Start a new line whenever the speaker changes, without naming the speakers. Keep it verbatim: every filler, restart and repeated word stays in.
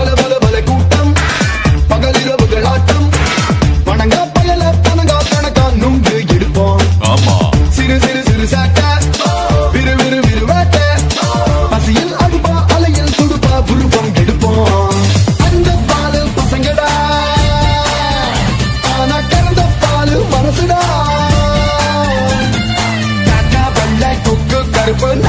பல பல பல கூட்டம் பகலிரவுகள் ஆட்டம் வணங்கா பயல தனங்கா கணக்கா நுங்கு எடுப்போம் சிறு சிறு சிறு சாட்ட விறு விறு விறு வேட்ட பசியில் அடிப்பா அலையில் துடுப்பா புருப்பம் எடுப்போம் அந்த பாலு பசங்கடா ஆனா கறந்த பாலு மனசுடா காக்கா வெள்ளை கொக்கு கருப்பு